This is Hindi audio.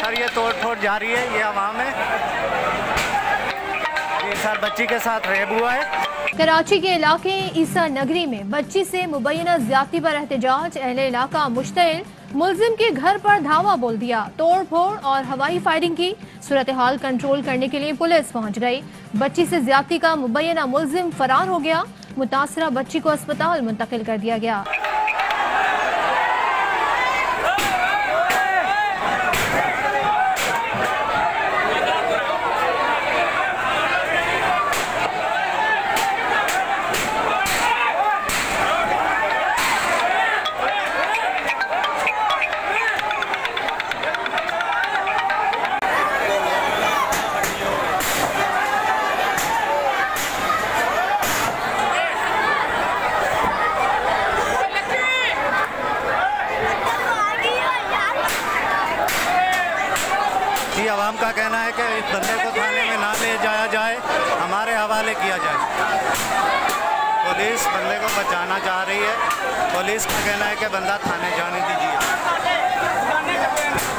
सर ये तोड़ फोड़ जारी है, ये अवाम है जी सर। बच्ची के साथ रेप हुआ है। कराची के इलाके ईसा नगरी में बच्ची से मुबैना ज्यादती पर एहतजाज, अहले इलाका मुश्तइल, मुलजिम के घर पर धावा बोल दिया, तोड़ फोड़ और हवाई फायरिंग की। सूरत हाल कंट्रोल करने के लिए पुलिस पहुंच गई। बच्ची से ज्यादती का मुबैना मुलजिम फरार हो गया। मुतासरा बच्ची को अस्पताल मुंतकिल कर दिया गया। आवाम का कहना है कि इस बंदे को थाने में ना ले जाया जाए, हमारे हवाले किया जाए। पुलिस बंदे को बचाना चाह रही है। पुलिस का कहना है कि बंदा थाने जाने दीजिए।